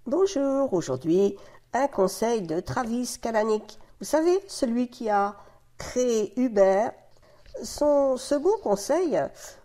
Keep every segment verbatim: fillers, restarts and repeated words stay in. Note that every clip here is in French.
Bonjour, aujourd'hui, un conseil de Travis Kalanick. Vous savez, celui qui a créé Uber. Son second conseil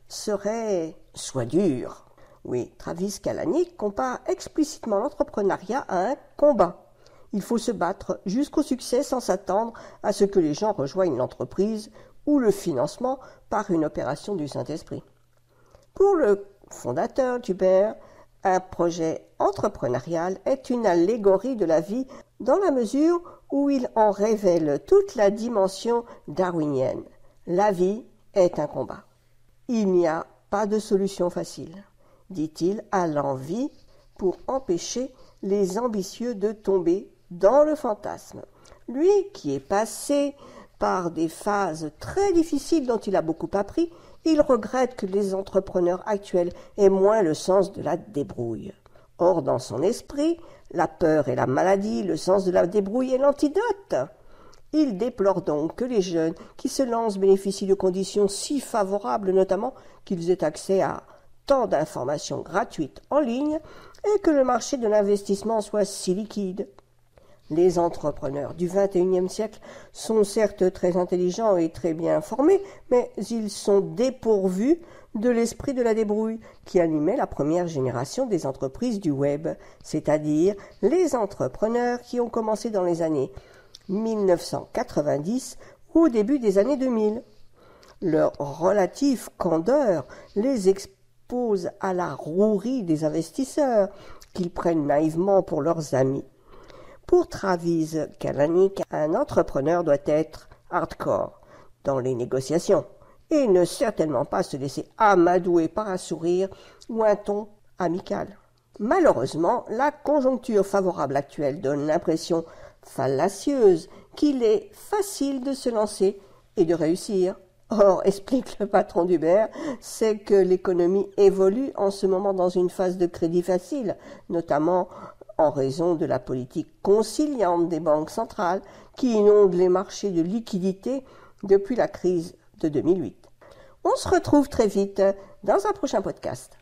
serait « Sois dur ». Oui, Travis Kalanick compare explicitement l'entrepreneuriat à un combat. Il faut se battre jusqu'au succès sans s'attendre à ce que les gens rejoignent l'entreprise ou le financement par une opération du Saint-Esprit. Pour le fondateur d'Uber, un projet entrepreneurial est une allégorie de la vie dans la mesure où il en révèle toute la dimension darwinienne. La vie est un combat. Il n'y a pas de solution facile, dit-il à l'envie pour empêcher les ambitieux de tomber dans le fantasme. Lui qui est passé par des phases très difficiles dont il a beaucoup appris, il regrette que les entrepreneurs actuels aient moins le sens de la débrouille. Or, dans son esprit, la peur et la maladie, le sens de la débrouille est l'antidote. Il déplore donc que les jeunes qui se lancent bénéficient de conditions si favorables, notamment qu'ils aient accès à tant d'informations gratuites en ligne et que le marché de l'investissement soit si liquide. Les entrepreneurs du vingt et unième siècle sont certes très intelligents et très bien formés, mais ils sont dépourvus de l'esprit de la débrouille qui animait la première génération des entreprises du web, c'est-à-dire les entrepreneurs qui ont commencé dans les années mille neuf cent quatre-vingt-dix ou au début des années deux mille. Leur relative candeur les expose à la rouerie des investisseurs qu'ils prennent naïvement pour leurs amis. Pour Travis Kalanick, un entrepreneur doit être hardcore dans les négociations et ne certainement pas se laisser amadouer par un sourire ou un ton amical. Malheureusement, la conjoncture favorable actuelle donne l'impression fallacieuse qu'il est facile de se lancer et de réussir. Or, explique le patron d'Uber, c'est que l'économie évolue en ce moment dans une phase de crédit facile, notamment en raison de la politique conciliante des banques centrales qui inondent les marchés de liquidités depuis la crise de deux mille huit. On se retrouve très vite dans un prochain podcast.